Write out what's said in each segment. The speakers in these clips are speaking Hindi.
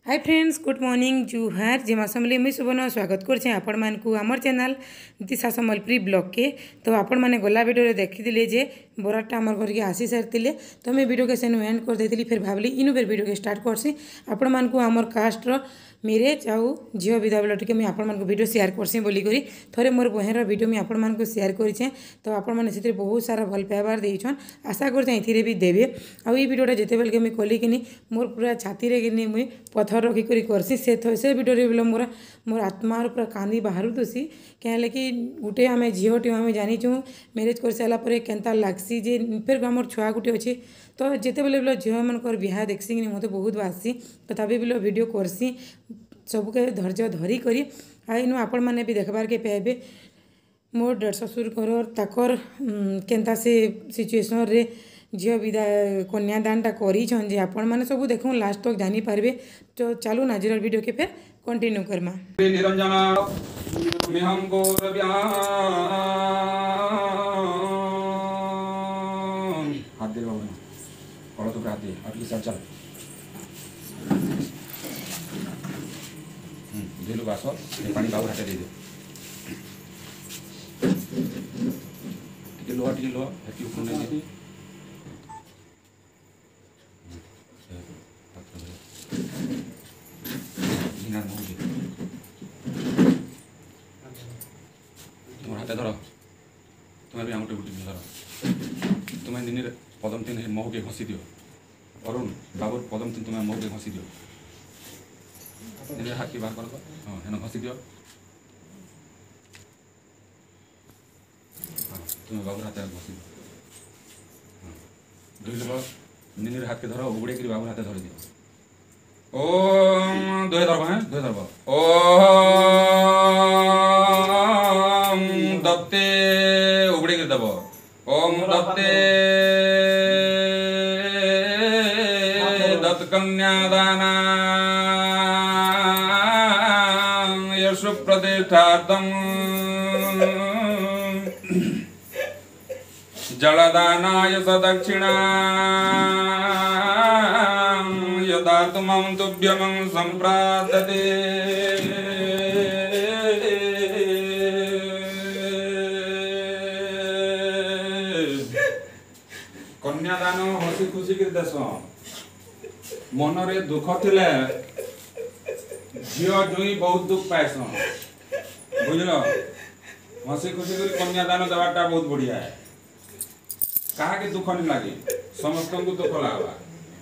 हाय फ्रेंड्स, गुड मॉर्निंग जुहार जिमा समली मुई सुबर्ण स्वागत करछे आपण मान को हमर चैनल दिशा संबलपुरी ब्लॉग के। तो आपण माने गला वीडियो रे देखिथिले जे बराटा हमर घर के आसी सारथिले, तो मैं वीडियो के सेनु एंड कर देथिली। फिर भाबली इनु फिर वीडियो के स्टार्ट करसी। आपण मान को हमर कास्ट रो मेरेज आउ झियो विदा बेला टिके मैं आपण मान को वीडियो शेयर करसी बोली करी थरे मोर बहन रो वीडियो मैं आपण मान को शेयर करिछे। तो आपण माने सेतिर बहुत सारा भल पाइबार देइछन, आशा करछे एथिरे भी देबे। आ ई वीडियोटा जेते बेल के मैं कली किनी मोर पूरा छाती रे किनी मुई पत्थर रखी करी करसी से वीडियो रे बोले मोर आत्मा पूरा कांदी बाहर दोसी कहले कि गुटे आम झीटी आम जानीचु मैरेज कर सारा पर केन्ता लागसी जे फिर आम छुआ गुटे अच्छे। तो जिते बेले बोले झील मानकर बिहा देखसी कि मत बहुत बासी तथापि बोले वीडियो करसी सबके धैर्य धरी करी आइनु आपण मैंने भी देखबार के पाइबे मोर डेढ़ ससुर घर ताकर केन्ता से सिचुएसन रे झील विदा कन्यादानटा करिछन जे आपण माने सब देखूँ लास्ट तक जानी पारबे। तो चलू नाजुरल वीडियो के फिर कंटिन्यू करमा। निरंजना मिहं गोरव्यां हाथ दे बाबू पड़ो तो हाथ दे अगली साइड चल दिलु बासो पानी बाबू हाथ दे दे टिके लो हेती ऊपर नहीं दे तुम हाथ धर तुम्हें भी आंगुठी गुटी धर तुम्हें दिन पदम तीन मह के घसी दियो अरुण बाबूर पदम तीन तुम्हें मह के घसी दियो दिन हाथ की बाहर कर हाँ हेन घसी दियो हाँ तुम्हें बाबूर हाथ घसी दियो दुई लोग निनिर हाथ के धर उगड़े कर बाबूर हाथ धर दियो ओम दोहे धरब हैं दोहे धरब ओम दत्ते उगड़े के दब ओम दत्ते दत्त कन्यादाना यशु प्रतिष्ठार्थम जलदानाय सदक्षिणा यदा तुमं तुभ्यमं संप्राप्यते कन्यादान हसी खुशी कर देस मन रे दुख थिले झियो जुई बहुत दुख पाएस बुझल हसी खुशी कर कन्यादान देवाटा बहुत बढ़िया है। कहा के दुख नहीं लगे समस्त को दुख लगा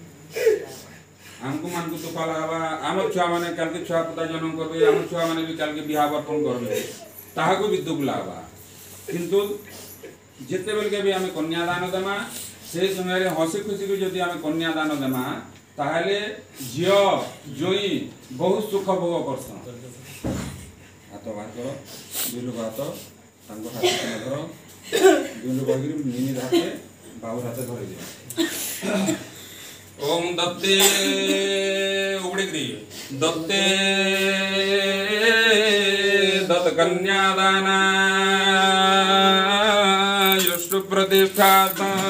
आमको मान को दुख लगा आम छुआ मैंने कल के छुआ पुता जन्म करबे आम छुआ मैंने भी कल के बिहा बर्पण करबे ताहाको भी दुख लगा किंतु जिते बेल के भी आम कन्यादान देमा से समय हसी खुशी को जदि आम कन्यादान देमा ताहले झियो जोई बहुत सुख भोग करसन। हाथ बाहर करो दुई लोग हाथ तांको हाथ धर दुई लोग निनी हाथे बाबू हाथ धर दियो ओम दत्ते उगड़े करी दत्ते दत्त कन्यादाना यशु प्रतिष्ठार्थम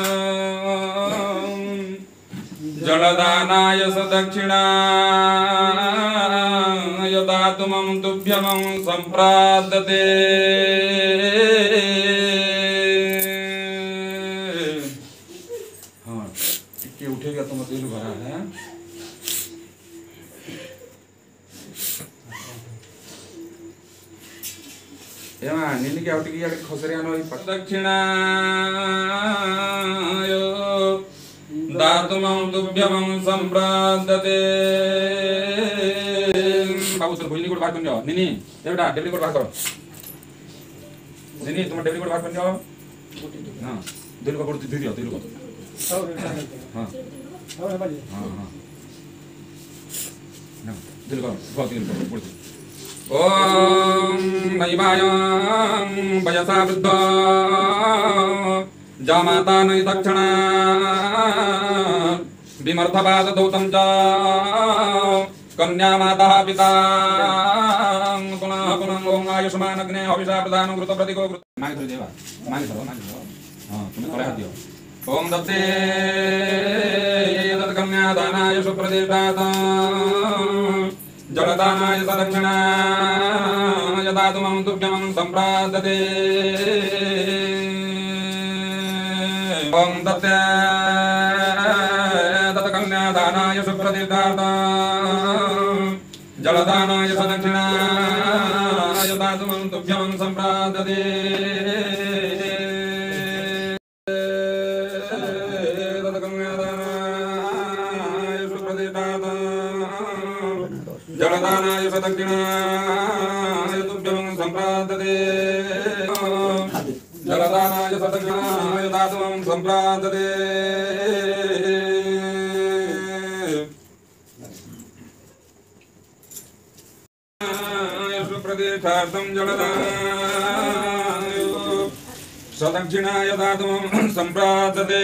जलदानाय सदक्षिणा यदा तुमं तुभ्यमं संप्राप्यते हाँ टिके उठेगा तो मत भरा है एमा नीनी के आउटी की खसरे आनो प्रदक्षिणा दातुमं तुभ्यमं संप्राप्यते बाबू सर भोजनी कोड बाहर कर जाओ नीनी ये बेटा डेबरी कोड बाहर करो नीनी तुम डेबरी कोड बाहर कर जाओ हां दिल को कोड दे दियो दिल को हां हां हां ना दिल को बहुत दिल को बोल ओम नैवायं वयसा वृद्धा जामाता नै दक्षिणा विमर्थपाद दौतं च कन्या माता पिता पुनः पुनः ओम आयुष्मान अग्ने अभिषा प्रदान कृत प्रतिको मांग धर देवा मांग धरो हां तुम्हें करे हाथ दियो ओम दत्ते दत्त कन्यादानाय सुप्रतिष्ठार्थम जलदानाय सदक्षिणाय दातुमं तुभ्यं सम्प्रादते ओं तत्ते तत्कन्यादानाय सुप्रतिष्ठार्थं जलदानाय सदक्षिणाय दातुमं तुभ्यं सम्प्रादते जलदानाय सदक्षिणाय तुभ्यं सम्प्रादते जलदानाय सदक्षिणाय दातुमं सम्प्रादते सुप्रतिष्ठार्थं जलदानाय सदक्षिणाय दातुमं सम्प्रादते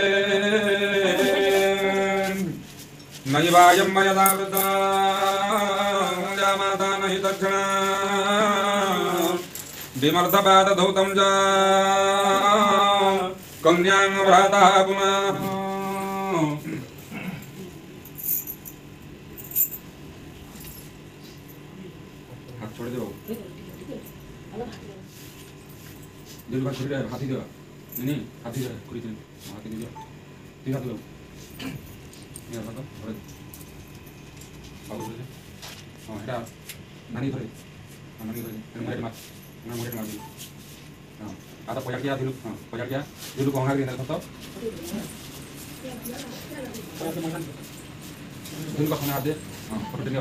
नैवायं मयदा वृता माता नहि दक्षिणा विमर्दपादधौतं च कन्यां भ्राता पुनः हाथ छोड़ दो दिल बात छोड़ दे हाथी दो नहीं हाथी दो कुड़ी दिन हाथी दो तीन हाथ दो ये हाथ दो और अब बोले हाँ हेडा नानी धरे नानी धरे मुझे मार ना मुझे मार दी हाँ आता पॉइंट क्या दिलू हाँ पॉइंट क्या दिलू को हंगा दिया था तो दिल को खाना दे हाँ फोटो दिया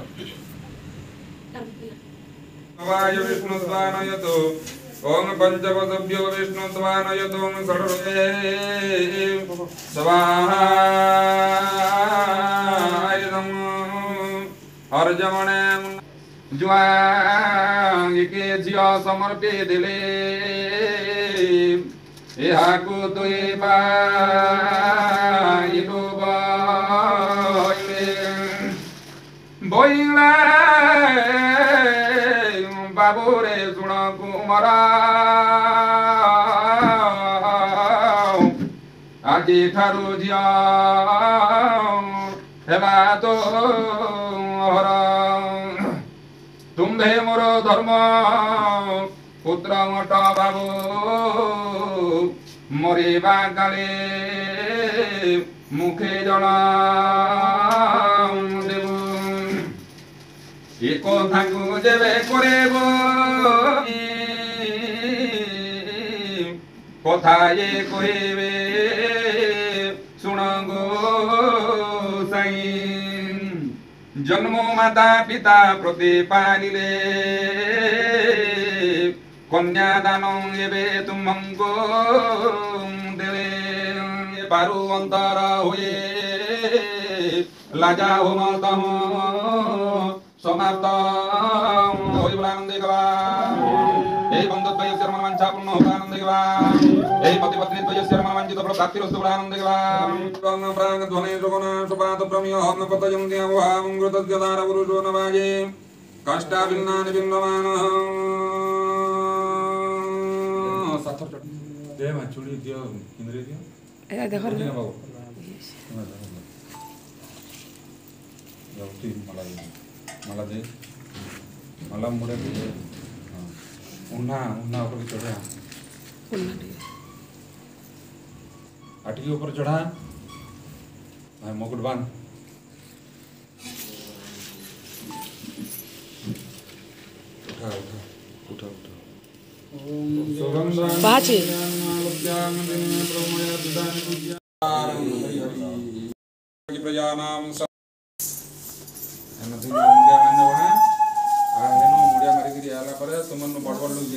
वायु विष्णु स्वानयतो ओम पंचवदभ्यो विष्णु स्वानयतो ओम षड्रूपे स्वाहाय नमः अर्जमणे जुआंग के जिया समर्पे दिले एहाकु तुई बाइलो बोइला बाबूरे सुण कुमारा आजी ठारू जिया हेला तो हरा तुम्भे मोर धर्म पुत्र मठ बाबू मरिबा काले मुखे जना देबू ए कथा को जेबे करेब कथा ये कहबे सुन गो साई जन्म माता पिता प्रतिपालिले कन्यादान एबे तुमको देवे पारु अंतर हुए लाजा हो माता समाप्त होई आनंदे गवा हे बंधुद्वय शर्मा वांछा पूर्ण हो आनंदे गवा हे पति पत्नी द्वय शर्मा वांछित फल प्राप्ति रस्तु आनंदे गवा गंग प्राग ध्वनि सुगुण सुपात प्रमियो हम पतयं देवा मंगृत गदार पुरुषो नवाजे काष्टा भिन्नानि भिन्नमान साथर दे माचुड़ी दियो इंद्रे दियो ए देखो रे बाबू जाउती मला दे मला मुरे दे हां उन्ना ऊपर चढ़ा आटकी ऊपर चढ़ा भाई मुकुट बांध उठा उठा उठा उठा बाची प्रजानाम मुंडिया मारने वहाँ हेनु मुंडिया मारिक आला पर तुम बड़ बड़ लोग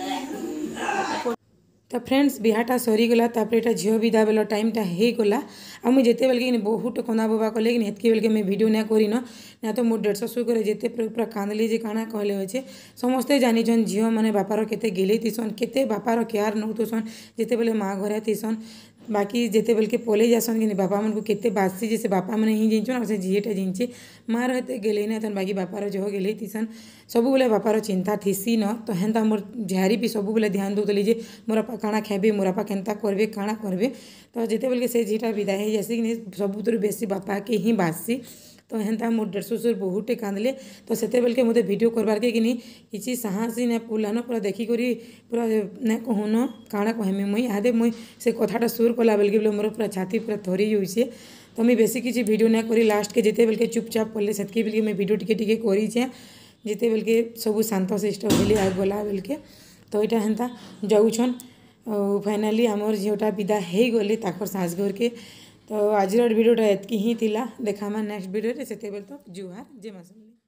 तो फ्रेंड्स बिहाटा सरीगला तापर एटा झील विदा बेल टाइमटा हो गला आ मुझे जिते बेल के बहुत कंदा बोबा कले कि हेतकी बेल के मैं वीडियो ना करी ना तो मोर 150 शो करे जिते पूरा कांदली जे काना कहले अच्छे समस्ते जानिछन झील मैंने बापार केते गेले थीसन केते बापार केयार नौतुसन जिते बेले माँ घरे थीसन बाकी जिते बेल के पले जासन कि बापा मन को केते बासी जे से बापा मैंने ही जिनछन से झीटा जिनचे माँ रहते गेले ना तन बाकी बापार जह गेले थीसन सब बेले बापार चिंता थीसी न तो हेन्ता मोर झारी भी सब बेले ध्यान दौली जे मोर बापा काଣା खेबे मोर बापा केन्ता करबे काଣା करबे तो जिते बेल के से झीटा विदाई हो जासी कि सबुतर बेसी बापा के ही बासी तो हेन्ता मोर 150 सुर बहुते कांदले तो सेते बेल के मते वीडियो करबार के किछि साहसी ने पुलानो पूरा देखी करी पूरा ने कहून काଣା कहमी मुई आदे मुई से कथाटा सुर कला बेल के मोर पूरा छाती पूरा थरी होइसे तो मुई बेसी किछि वीडियो ना करी लास्ट के जिते बेल के चुपचाप पड़ले सेतकी बेल के मैं वीडियो टिके टिके करी छे जिते बेल के सब शांत शिष्ट होली आ गला बेल के तो यहाँ हेन्ता जाऊछन फाइनाली आमर झीटा विदा हो गले ताकर सास घर के तो आज वीडियोटा एतकी ही थिला देखा नेक्स्ट वीडियो से तो जुहार जय मां।